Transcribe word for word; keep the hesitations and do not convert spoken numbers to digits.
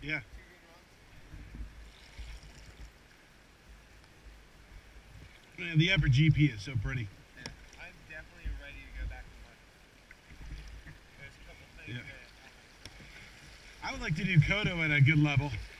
Yeah. Man, the upper G P is so pretty. Yeah. I'm definitely ready to go back to one. There's a couple things Yeah. that I would like to do Kodo at a good level.